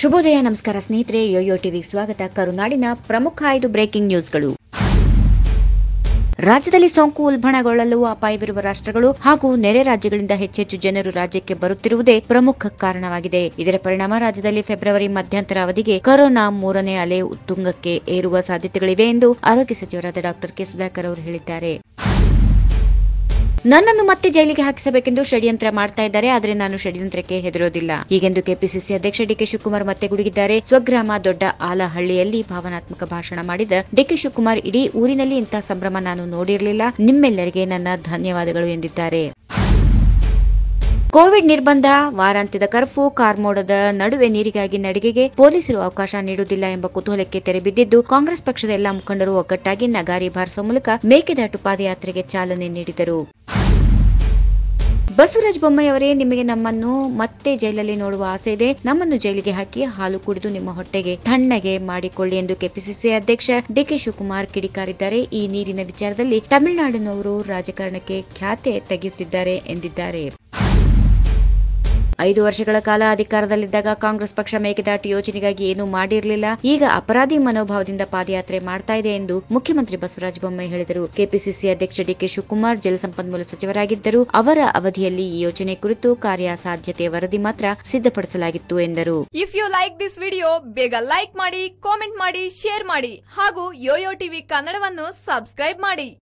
ಶುಭೋದಯ, ನಮಸ್ಕಾರ ಸ್ನೇಹಿತರೆ. ಯೋಯೋ ಟಿವಿಗೆ ಸ್ವಾಗತ. ಕರುನಾಡಿನ ಪ್ರಮುಖ 5 ಬ್ರೇಕಿಂಗ್ ನ್ಯೂಸ್ಗಳು. ರಾಜ್ಯದಲ್ಲಿ ಸೋಂಕು ಉಲ್ಬಣಗೊಳ್ಳಲು ಅಪಾಯವಿರುವ ರಾಷ್ಟ್ರಗಳು ಹಾಗೂ ನೆರೆ ರಾಜ್ಯಗಳಿಂದ ಹೆಚ್ಚೆಚ್ಚು ಜನರು ರಾಜ್ಯಕ್ಕೆ ಬರುತ್ತಿರುವುದೇ ಪ್ರಮುಖ ಕಾರಣವಾಗಿದೆ. ಇದರ ಪರಿಣಾಮ ರಾಜ್ಯದಲ್ಲಿ ಫೆಬ್ರವರಿ ಮಧ್ಯಂತರ ಅವಧಿಗೆ ಕೊರೋನಾ 3ನೇ ಅಲೆ ಉತ್ತುಂಗಕ್ಕೆ ಏರುವ ಸಾಧ್ಯತೆಗಳಿವೆ ಎಂದು ಆರೋಗ್ಯ ಸಚಿವರಾದ ಡಾ ಕೆ ಸುಧಾಕರ್ ಅವರು ಹೇಳಿದ್ದಾರೆ. ನನ್ನನ್ನು ಮತ್ತೆ ಜೈಲಿಗೆ ಹಾಕಿಸಬೇಕೆಂದು ಷಡ್ಯಂತ್ರ ಮಾಡ್ತಾ ಇದ್ದಾರೆ, ಆದರೆ ನಾನು ಷಡ್ಯಂತ್ರಕ್ಕೆ ಹೆದರೋದಿಲ್ಲ, ಹೀಗೆಂದು ಕೆಪಿಸಿಸಿ ಅಧ್ಯಕ್ಷ ಡಿಕೆ ಶಿವಕುಮಾರ್ ಮತ್ತೆ ಗುಡುಗಿದ್ದಾರೆ. ಸ್ವಗ್ರಾಮ ದೊಡ್ಡ ಆಲಹಳ್ಳಿಯಲ್ಲಿ ಭಾವನಾತ್ಮಕ ಭಾಷಣ ಮಾಡಿದ ಡಿಕೆ ಶಿವಕುಮಾರ್, ಇಡೀ ಊರಿನಲ್ಲಿ ಇಂತಹ ಸಂಭ್ರಮ ನಾನು ನೋಡಿರಲಿಲ್ಲ, ನಿಮ್ಮೆಲ್ಲರಿಗೆ ನನ್ನ ಧನ್ಯವಾದಗಳು ಎಂದಿದ್ದಾರೆ. ಕೋವಿಡ್ ನಿರ್ಬಂಧ, ವಾರಾಂತ್ಯದ ಕರ್ಫ್ಯೂ, ಕಾರ್ಮೋಡದ ನಡುವೆ ನೀರಿಗಾಗಿ ನಡಿಗೆಗೆ ಪೊಲೀಸರು ಅವಕಾಶ ನೀಡುವುದಿಲ್ಲ ಎಂಬ ಕುತೂಹಲಕ್ಕೆ ತೆರೆಬಿದ್ದಿದ್ದು, ಕಾಂಗ್ರೆಸ್ ಪಕ್ಷದ ಎಲ್ಲಾ ಮುಖಂಡರು ಒಗ್ಗಟ್ಟಾಗಿ ನಗಾರಿ ಬಾರಿಸುವ ಮೂಲಕ ಮೇಕೆದಾಟು ಪಾದಯಾತ್ರೆಗೆ ಚಾಲನೆ ನೀಡಿದರು. ಬಸವರಾಜ ಬೊಮ್ಮಾಯಿ ಅವರೇ, ನಿಮಗೆ ನಮ್ಮನ್ನು ಮತ್ತೆ ಜೈಲಲ್ಲಿ ನೋಡುವ ಆಸೆ ಇದೆ. ನಮ್ಮನ್ನು ಜೈಲಿಗೆ ಹಾಕಿ ಹಾಲು ಕುಡಿದು ನಿಮ್ಮ ಹೊಟ್ಟೆಗೆ ತಣ್ಣಗೆ ಮಾಡಿಕೊಳ್ಳಿ ಎಂದು ಕೆಪಿಸಿಸಿ ಅಧ್ಯಕ್ಷ ಡಿಕೆ ಶಿವಕುಮಾರ್ ಕಿಡಿಕಾರಿದ್ದಾರೆ. ಈ ನೀರಿನ ವಿಚಾರದಲ್ಲಿ ತಮಿಳುನಾಡಿನವರು ರಾಜಕಾರಣಕ್ಕೆ ಖ್ಯಾತೆ ತೆಗೆಯುತ್ತಿದ್ದಾರೆ ಎಂದಿದ್ದಾರೆ. 5 ವರ್ಷಗಳ ಕಾಲ ಅಧಿಕಾರದಲ್ಲಿದ್ದಾಗ ಕಾಂಗ್ರೆಸ್ ಪಕ್ಷ ಮೇಕೆದಾಟು ಯೋಜನೆಗಾಗಿ ಏನೂ ಮಾಡಿರಲಿಲ್ಲ. ಈಗ ಅಪರಾಧಿ ಮನೋಭಾವದಿಂದ ಪಾದಯಾತ್ರೆ ಮಾಡ್ತಾ ಇದೆ ಎಂದು ಮುಖ್ಯಮಂತ್ರಿ ಬಸವರಾಜ ಬೊಮ್ಮಾಯಿ ಹೇಳಿದರು. ಕೆಪಿಸಿಸಿ ಅಧ್ಯಕ್ಷ ಡಿಕೆ ಶಿವಕುಮಾರ್ ಜಲಸಂಪನ್ಮೂಲ ಸಚಿವರಾಗಿದ್ದರು. ಅವರ ಅವಧಿಯಲ್ಲಿ ಈ ಯೋಜನೆ ಕುರಿತು ಕಾರ್ಯಸಾಧ್ಯತೆಯ ವರದಿ ಮಾತ್ರ ಸಿದ್ಧಪಡಿಸಲಾಗಿತ್ತು ಎಂದರು. If you like this video, ಬೇಗ ಲೈಕ್ ಮಾಡಿ, ಕಾಮೆಂಟ್ ಮಾಡಿ, ಶೇರ್ ಮಾಡಿ ಹಾಗೂ ಯೋಯೋ ಟಿವಿ ಕನ್ನಡವನ್ನು ಸಬ್ಸ್ಕ್ರೈಬ್ ಮಾಡಿ.